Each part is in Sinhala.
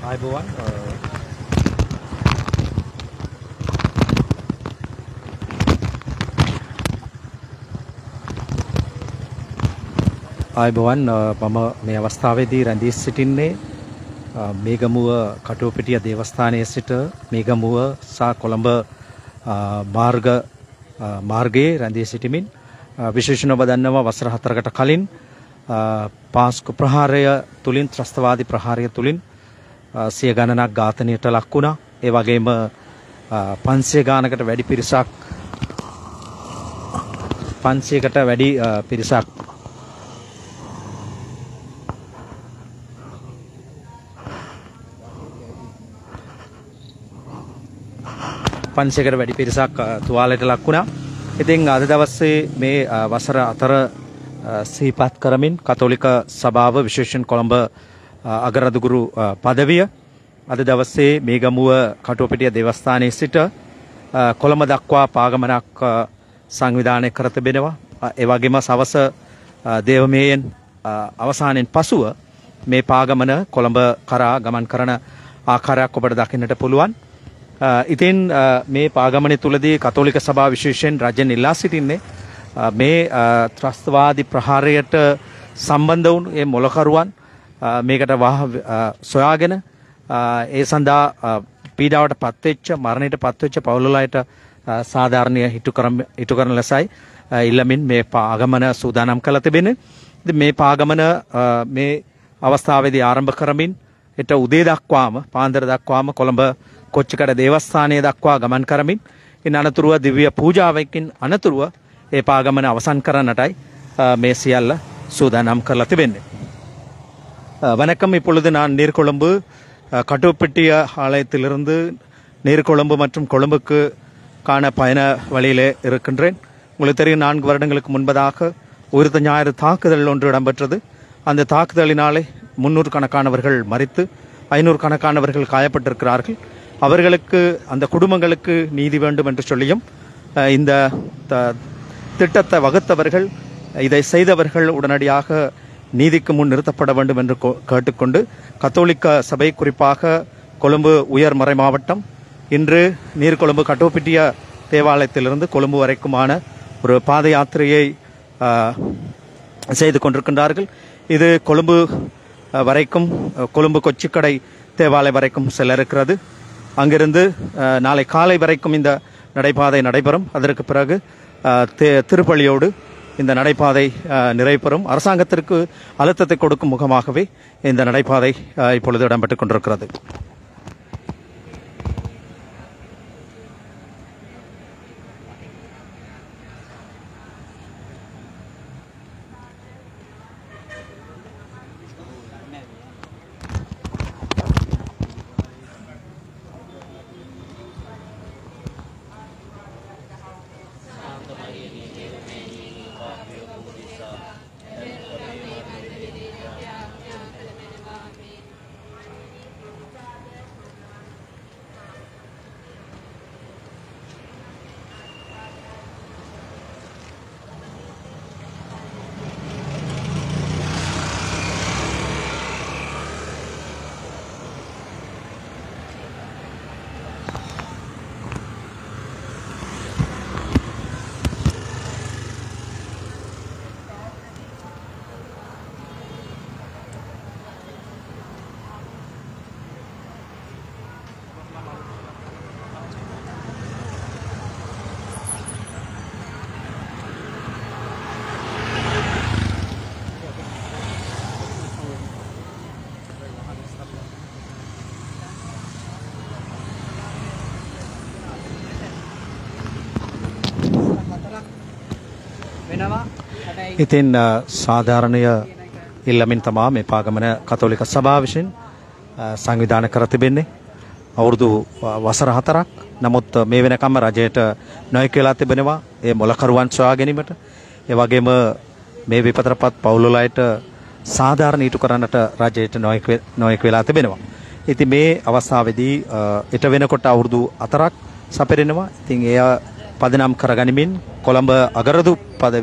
ආයුබෝවන් මම මේ අවස්ථාවේදී රැඳී සිටින්නේ මේගමුව කටුවපිටිය දේවස්ථානයේ සිට මේගමුව සහ කොළඹ මාර්ගයේ රැඳී සිටිමින් විශේෂණ ඔබ දන්නවා වසර 4කට කලින් පාස්කු ප්‍රහාරය තුලින් ත්‍රස්තවාදී ප්‍රහාරය තුලින් සිය ගණනක් ඝාතනයට ලක් වුණා. ඒ වගේම 500 ගානකට වැඩි පිරිසක් 500කට වැඩි පිරිසක් තුවාලයට ලක් වුණා. ඉතින් අද දවසේ මේ වසර 4 සිහිපත් කරමින් කතෝලික සභාව විශේෂයෙන් කොළඹ අගරදුගුරු පදවිය අද දවසේ මේගමුව කටුවපිටිය දේවස්ථානයේ සිට කොළඹ දක්වා පාගමනක් සංවිධානය කර තිබෙනවා. ඒ වගේම සවස දේවමේයෙන් අවසානයෙන් පසුව මේ පාගමන කොළඹ කරා ගමන් කරන ආකාරයක් ඔබට දකින්නට පුළුවන්. ඉතින් මේ පාගමනේ තුලදී කතෝලික සභාව විශේෂයෙන් රජයෙන් ඉල්ලා සිටින්නේ මේ ත්‍රස්තවාදී ප්‍රහාරයට සම්බන්ධ වුණු මේ මොලකරුවන් මේකට සොයාගෙන ඒ සඳහා පීඩාවට පත්වෙච්ච මරණයට පත්වෙච්ච පවුල්වලට සාධාරණීය හිටු කරන ලෙසයි ඉල්ලමින් මේ පාගමන සූදානම් කළ තිබෙන්නේ. ඉතින් මේ පාගමන මේ අවස්ථාවේදී ආරම්භ කරමින් ඊට උදේ දක්වාම පාන්දර දක්වාම කොළඹ කොච්චිකඩ දේවස්ථානයේ දක්වා ගමන් කරමින් ඉන් අනතුරුව දිව්‍ය පූජාවකින් අනතුරුව ඒ පාගමන අවසන් කරන්නටයි මේ සියල්ල சூதாනම් කරලා තිබෙන්නේ. வணக்கம். இப்பொழுது நான் நீர்கொழும்பு கட்டுவப்பிட்டிய ஆலயத்திலிருந்து நீர்கொழும்பு மற்றும் கொழும்புக்கு காண பயண வழியிலே இருக்கின்றேன். உங்களுக்கு தெரியும் 4 வருடங்களுக்கு முன்பதாக உயிர்த்த ஞாயிறு தாக்குதல் ஒன்று இடம்பெற்றது. அந்த தாக்குதலினாலே 300 கணக்கானவர்கள் மரித்து 500 கணக்கானவர்கள் காயப்பட்டிருக்கிறார்கள். அவர்களுக்கு அந்த குடும்பங்களுக்கு நீதி வேண்டும் என்று சொல்லியும் இந்த திட்டத்தை வகுத்தவர்கள் இதை செய்தவர்கள் உடனடியாக நீதிக்கு முன் நிறுத்தப்பட வேண்டும் என்று கேட்டுக்கொண்டு கத்தோலிக்க சபை குறிப்பாக கொழும்பு உயர் மறை மாவட்டம் இன்று நீர்கொழும்பு கட்டுவப்பிட்டிய தேவாலயத்திலிருந்து கொழும்பு வரைக்குமான ஒரு பாத யாத்திரையை செய்து கொண்டிருக்கின்றார்கள். இது கொழும்பு வரைக்கும் கொழும்பு கொச்சிக்கடை தேவாலயம் வரைக்கும் செல்ல இருக்கிறது. அங்கிருந்து நாளை காலை வரைக்கும் இந்த நடைபாதை நடைபெறும். அதற்கு பிறகு திருப்பலியோடு இந்த நடைபாதை நிறைவு பெறும். அரசாங்கத்திற்கு அழுத்தத்தை கொடுக்கும் முகமாகவே இந்த நடைபாதை இப்பொழுது இடம்பெற்றுக் கொண்டிருக்கிறது. ඉතින් සාධාරණය ඉල්ලමින් තමා මේ පාගමන කතෝලික සභාව විසින් සංවිධානය කර තිබෙන්නේ. අවුරුදු වසර 4ක්. නමුත් මේ වෙනකම්ම රජයට නොයෙක් වෙලා තිබෙනවා ඒ මොලකරුවන් සොයා ගැනීමට. ඒ වගේම මේ විපතරපත් පවුල්වලට සාධාරණ ඊට කරන්නට රජයට නොයෙක් වෙලා තිබෙනවා. ඉතින් මේ අවස්ථාවේදී ඊට වෙනකොට අවුරුදු 4ක් සපිරෙනවා. ඉතින් එය පදනම් කරගනිමින් කොළඹ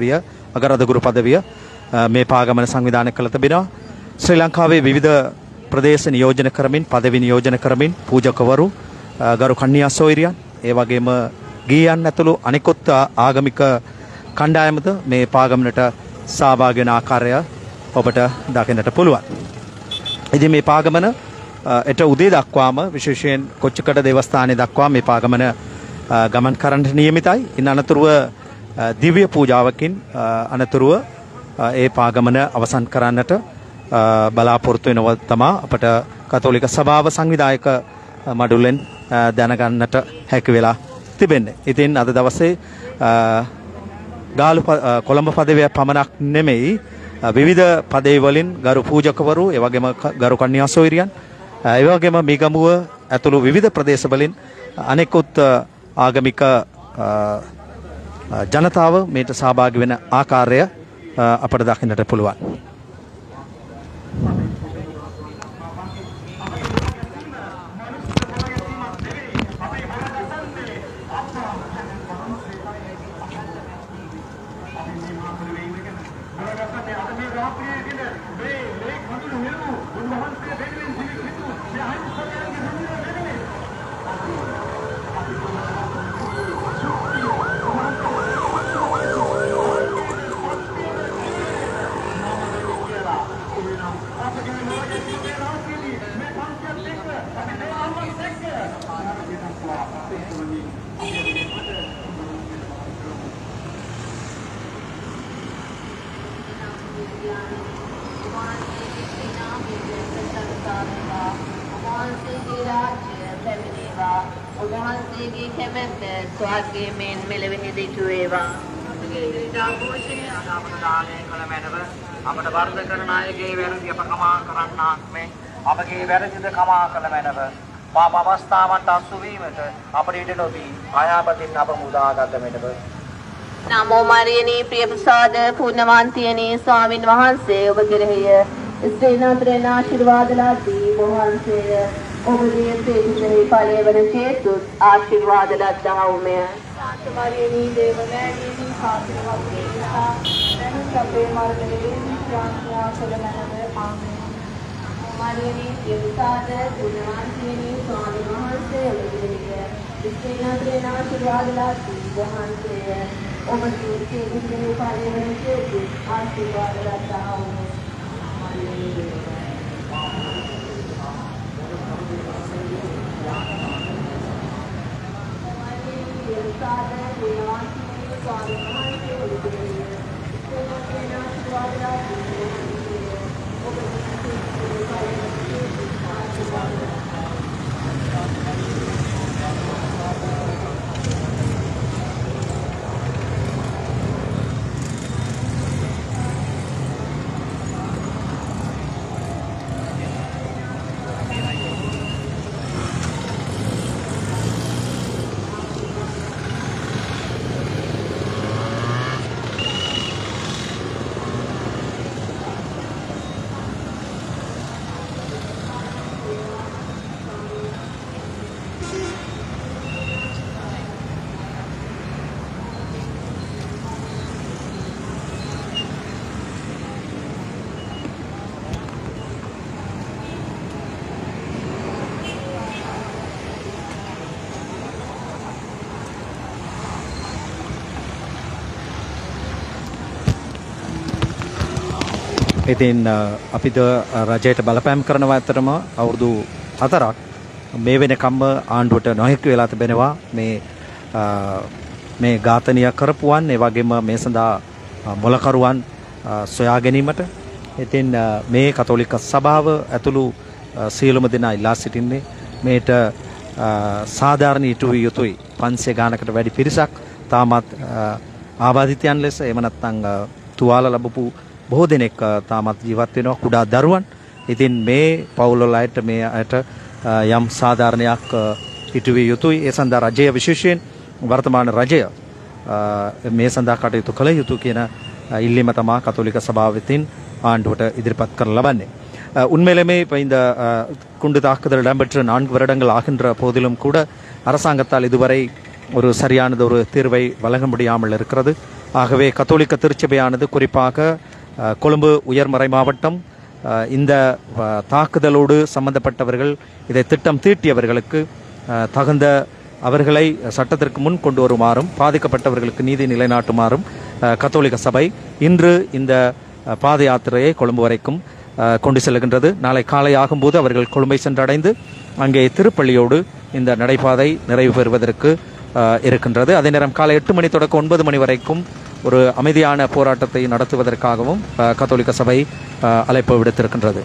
අගරදුගුරු පදවිය මේ පාගමන සංවිධානය කළ තිබෙනවා. ශ්‍රී ලංකාවේ විවිධ ප්‍රදේශ නියෝජන කරමින් පදවි නියෝජන කරමින් පූජකවරු ගරු කන්‍යා සොයුරියන් ඒ වගේම ගීයන් ඇතුළු අනිකුත් ආගමික කණ්ඩායමද මේ පාගමනට සහභාගී වෙන ආකාරය ඔබට දකින්නට පුළුවන්. ඉතින් මේ පාගමන එට උදේ දක්වාම විශේෂයෙන් කොච්චිකඩ දේවස්ථානයේ දක්වා මේ පාගමන ගමන් කරන්නට නියමිතයි. ඉන් අනතුරුව දිව්‍ය පූජාවකින් අනතුරුව ඒ පාගමන අවසන් කරන්නට බලාපොරොත්තු වෙනවා තමා අපට කතෝලික සභාව සංවිධායක මඩුල්ලෙන් දැනගන්නට හැකි වෙලා තිබෙන්නේ. ඉතින් අද දවසේ ගාලු කොළඹ පදවිය පමණක් නෙමෙයි විවිධ පදවි වලින් ගරු පූජකවරු ඒ වගේම ගරු කන්‍යා සොයුරියන් ඒ වගේම මිගමුව ඇතුළු විවිධ ප්‍රදේශ වලින් අනෙකුත් ආගමික ජනතාව මේට සහභාගී වෙන ආකාරය අපට දකින්නට පුළුවන්. අපට වර්ධ කරන අයගේ වැරදි අප කමා කරන්නාක් මේ අපගේ වැරදිද කමා කළ මැනව පාප අවස්ථාවන්ට අසු වීමට අපට ඉඩ නොදී ආයාපතින් අප මුදාගත මැනව. නමෝ මරියනී ප්‍රිය ප්‍රසාද පුණ්‍යවන්තියනී ස්වාමින් වහන්සේ ඔබ කෙරෙහිය ස්ත්‍රීනාත්‍රේන ආශිර්වාද ලද්දී වහන්සේ ඔබගේ ප්‍රේතිසෙහි ඵලය වන චේතුත් ආශිර්වාද ලද්දා උමය. සාන්ත මරියනී දේවමෑණියනි ආශිර්වාද වේවා. දැනුත් අපේ මරණයේ ශාන්තිය කළ මැනව ආමේන්. මරියනී ප්‍රිය ප්‍රසාද පුණ්‍යවන්තියනී ස්වාමින් වහන්සේ ඔබ කෙරෙහිය ස්ත්‍රීනාත්‍රේන ආශිර්වාද ලද්දී වහන්සේ ඔබගේ ප්‍රේතිසෙහි ඵලය වන චේතුත් ආශිර්වාද ලද්දා උමය. ඉතින් අපිට රජයට බලපෑම් කරනවා අතරම අවුරුදු 4ක් මේ වෙනකම්ම ආණ්ඩුවට නොහැකි වෙලා තිබෙනවා මේ ඝාතනය කරපුවන් ඒ වගේම මේ සඳහා මොලකරුවන් සොයා ගැනීමට. ඉතින් මේ කතෝලික සභාව ඇතුළු සියලුම දෙනා ඉල්ලා සිටින්නේ මේට සාධාරණ ඉටු විය යුතුයි. 500 ගානකට වැඩි පිරිසක් තාමත් ආබාධිතයන් ලෙස එහෙම නැත්නම් තුවාල ලැබපු බොහෝ දෙනෙක් තාමත් ජීවත් වෙනවා කුඩා දරුවන්. ඉතින් මේ පවුල් වල අයට මේ අයට යම් සාධාරණයක් ඉටු විය යුතුයි. ඒ සඳහා රජය විශේෂයෙන් වර්තමාන රජය මේ සඳහා කටයුතු කළ යුතු කියන ඉල්ලීම තමයි කතෝලික සභාව වෙතින් ஆண்டுவிட்ட எதிர்பார்த்து කරලබන්නේ. உண்மையிலுமே இப்போ இந்த குண்டு தாக்குதல் இடம்பெற்ற 4 வருடங்கள் ஆகின்ற போதிலும் கூட அரசாங்கத்தால் இதுவரை ஒரு சரியானது ஒரு தீர்வை வழங்க முடியாமல் இருக்கிறது. ஆகவே கத்தோலிக்க திருச்சபையானது குறிப்பாக கொழும்பு உயர்மறை மாவட்டம் இந்த தாக்குதலோடு சம்பந்தப்பட்டவர்கள் இதை திட்டம் தீட்டியவர்களுக்கு தகுந்த அவர்களை சட்டத்திற்கு முன் கொண்டு வருமாறும் பாதிக்கப்பட்டவர்களுக்கு நீதி நிலைநாட்டுமாறும் கத்தோலிக்க சபை இன்று இந்த பாத யாத்திரையை கொழும்பு வரைக்கும் கொண்டு செல்கின்றது. நாளை காலை ஆகும்போது அவர்கள் கொழும்பை சென்றடைந்து அங்கே திருப்பள்ளியோடு இந்த நடைபாதை நிறைவு பெறுவதற்கு இருக்கின்றது. அதே நேரம் காலை 8 மணி தொடக்கம் 9 மணி வரைக்கும் ஒரு அமைதியான போராட்டத்தை நடத்துவதற்காகவும் கத்தோலிக்க சபை அழைப்பு விடுத்திருக்கின்றது.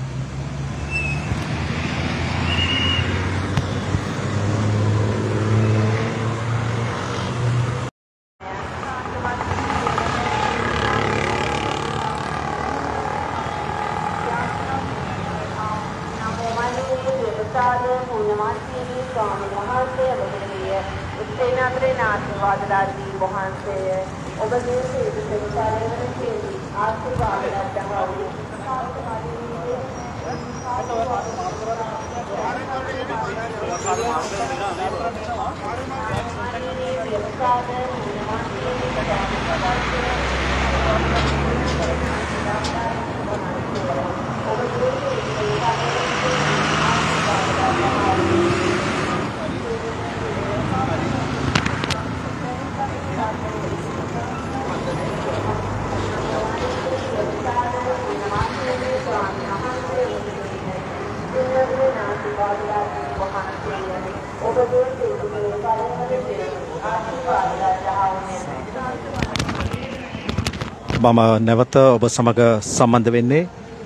මම නැවත ඔබ සමග සම්බන්ධ වෙන්නේ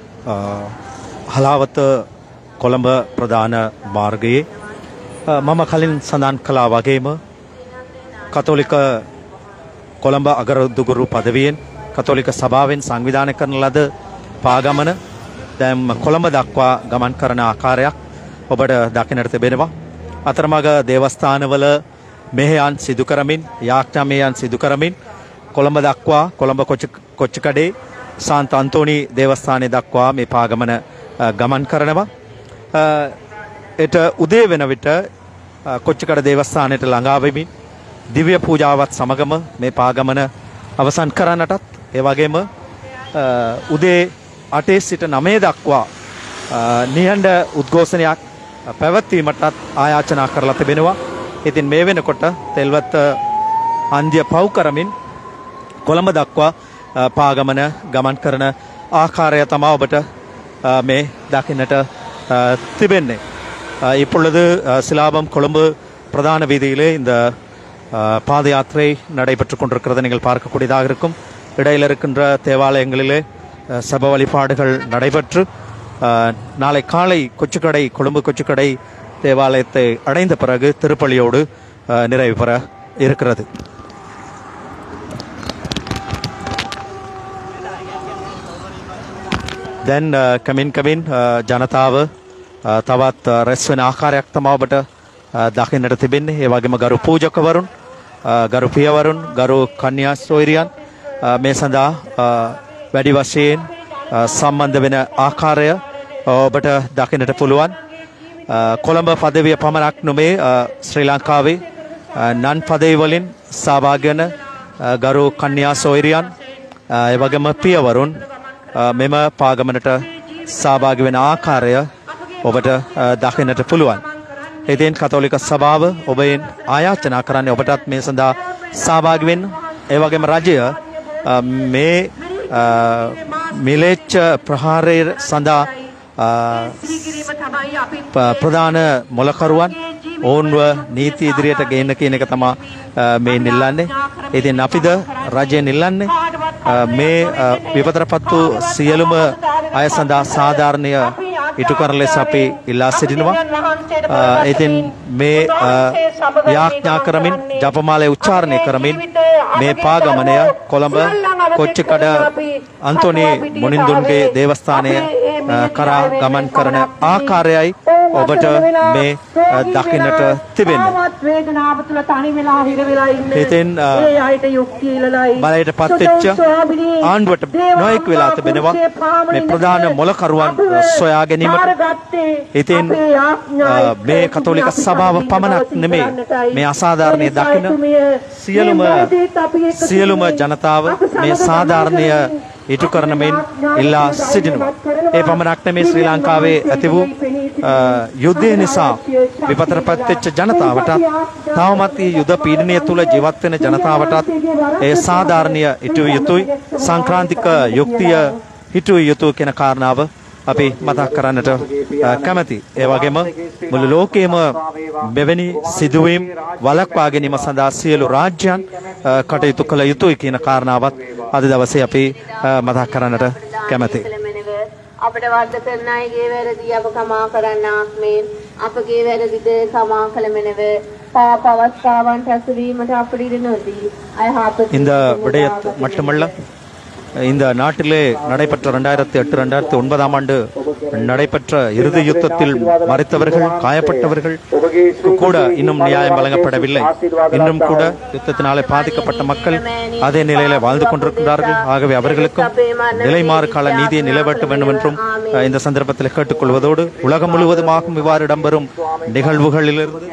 හලාවත කොළඹ ප්‍රධාන මාර්ගයේ මම කලින් සඳහන් කළා වගේම කතෝලික කොළඹ අගරදුගුරු පදවියෙන් කතෝලික සභාවෙන් සංවිධානය කරන ලද පාගමන දැන් කොළඹ දක්වා ගමන් කරන ආකාරයක් ඔබට දකින්නට තිබෙනවා. අතරමඟ දේවස්ථානවල මෙහෙයන් සිදු කරමින් යාඥාමයන් සිදු කරමින් කොළඹ දක්වා කොළඹ කොච්චිකඩේ සාන්ත අන්තෝනි දේවස්ථානයේ දක්වා මේ පාගමන ගමන් කරනවා. ඒට උදේ වෙන විට කොච්චිකඩ දේවස්ථානයට ළඟා වෙමින් දිව්‍ය පූජාවත් සමගම මේ පාගමන අවසන් කරන්නටත් ඒ වගේම උදේ 8 සිට 9 දක්වා නිහඬ උද්ඝෝෂණයක් පැවැත්වීමටත් ආයාචනා කරලා තිබෙනවා. ඉතින් මේ වෙනකොට තෙල්වත් අන්ත්‍ය පව් කරමින් කොළඹ දක්වා පාගමන ගමன் කරන ஆகாரය තමයි ඔබට මේ දකින්නට திபெන්නේ. இப்பொழுது சிலாபம் கொழும்பு பிரதான வீதியிலே இந்த பாத யாத்திரை நடைபெற்றுக் கொண்டிருக்கிறதை நீங்கள் பார்க்கக்கூடியதாக இருக்கும். இடையில் இருக்கின்ற தேவாலயங்களிலே சப வழிபாடுகள் நடைபெற்று நாளை காலை கொச்சுக்கடை கொழும்பு கொச்சுக்கடை தேவாலயத்தை அடைந்த பிறகு திருப்பள்ளியோடு நிறைவு பெற இருக்கிறது. දැන් කමින් ජනතාව තවත් රැස් වෙන ආකාරයක් තමයි ඔබට දකින්නට තිබෙන්නේ. ඒ වගේම ගරු පූජකවරුන්, ගරු පියවරුන්, ගරු කන්‍යා සොයුරියන් මේ සඳහා වැඩි වශයෙන් සම්බන්ධ වෙන ආකාරය ඔබට දකින්නට පුළුවන්. කොළඹ පදවිය පමණක් නොවේ ශ්‍රී ලංකාවේ නන් පදවි වලින් සහභාගී වන ගරු කන්‍යා සොයුරියන් ඒ වගේම පියවරුන් මෙම පාගමනට සහභාගී වෙන ආකාරය ඔබට දකින්නට පුළුවන්. ඉතින් කතෝලික සභාව ඔබෙන් ආයාචනා කරන්නේ ඔබටත් මේ සඳහා සහභාගී වෙන්න. ඒ වගේම රජය මේ මිලේච්ඡ ප්‍රහාරය සඳහා ප්‍රධාන මොලකරුවන් ඔවුන්ව නීති ඉදිරියට ගේන්න කියන එක තමයි මේ නිල්ලන්නේ. ඉතින් අපිද රජය නිල්ලන්නේ මේ විපතරපත් වූ සියලුම අය සඳහා සාධාරණය ඉටු කරන ලෙස අපි ඉල්ලා සිටිනවා. ඉතින් මේ යාඥා කරමින් ජපමාලය උච්චාරණය කරමින් මේ පාගමනය කොළඹ කොච්චිකඩ අන්තෝනි මුනිඳුන්ගේ දේවස්ථානය කරා ගමන් කරන ආකාරයයි ඔබට මේ දකින්නට තිබෙන්නේ. වේදනාව තුළ තනි වෙලා හිර වෙලා ඉන්නේ. ඉතින් ඒ අයට යුක්තිය ඉලලයි. බලයට පත්වෙච්ච ආණ්ඩුවට නොයෙක් වෙලා තිබෙනවා මේ ප්‍රධාන මොලකරුවන් සොයා ගැනීමට. ඉතින් මේ කතෝලික සභාව පමණක් නෙමෙයි මේ අසාධාරණයේ දකින සියලුම ජනතාව මේ සාධාරණය ඉටු කරන මෙන් ඉල්ලා සිටිනවා. ඒ පමණක් නෙමෙයි ශ්‍රී ලංකාවේ ඇති වූ යුද්ධය නිසා විපතටපත් වෙච්ච ජනතාවට තවමත් මේ යුද පීඩනය තුල ජීවත් වෙන ජනතාවටත් ඒ සාධාරණය ඉටු යුතුයි. සංක්‍රාන්තික යුක්තිය ඉටු යුතුය කියන කාරණාව අපි මතක් කරන්නට කැමැති. ඒ වගේම මුළු ලෝකයේම මෙවැනි සිදුවීම් වළක්වා ගැනීම සඳහා සියලු රාජ්‍යයන් කටයුතු කළ යුතුයි කියන කාරණාවත් අද දවසේ අපි මතක් කරන්නට කැමැති. අපට වර්ධ කරන අයගේ වැරදි අප කමා කරන්නාක් මෙන් අපගේ වැරදිද කමා කළ මෙනව පාප අවස්ථාවන්ට ඇසවීමට අපට ඉඩ නොදී අයහපත් இந்த விடயத் மட்டுமல்ல இந்த நாட்டிலே நடைபெற்ற 2008-2009 ஆண்டு நடைபெற்ற இறுதி யுத்தத்தில் மறைத்தவர்கள் காயப்பட்டவர்கள் கூட இன்னும் நியாயம் வழங்கப்படவில்லை. இன்னும் கூட யுத்தத்தினாலே பாதிக்கப்பட்ட மக்கள் அதே நிலையில வாழ்ந்து கொண்டிருக்கிறார்கள். ஆகவே அவர்களுக்கும் நிலைமாறு கால நீதியை நிலைவேற்ற வேண்டும் என்றும் இந்த சந்தர்ப்பத்தில் கேட்டுக்கொள்வதோடு உலகம் முழுவதுமாகவும் இவ்வாறு இடம்பெறும் நிகழ்வுகளிலிருந்து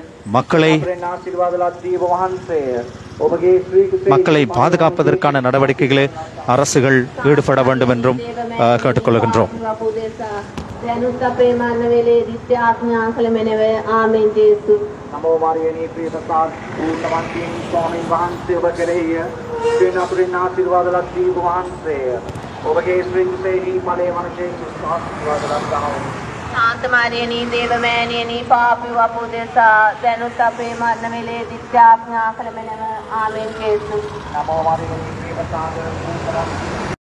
மக்களை பாதுகாப்பதற்கான நடவடிக்கைகளை அரசுகள் ஈடுபட வேண்டும் என்றும் கேட்டுக்கொள்கின்றோம். ශාන්ත මාරියනී දේවමෑණියනී පාපි වපුදෙසා දැනුත් අපේ මරණ වේලේ දිත්‍යාඥා කළ මෙනව ආමෙන් ජේසුස්. නමෝ මාරියනී දේවතාව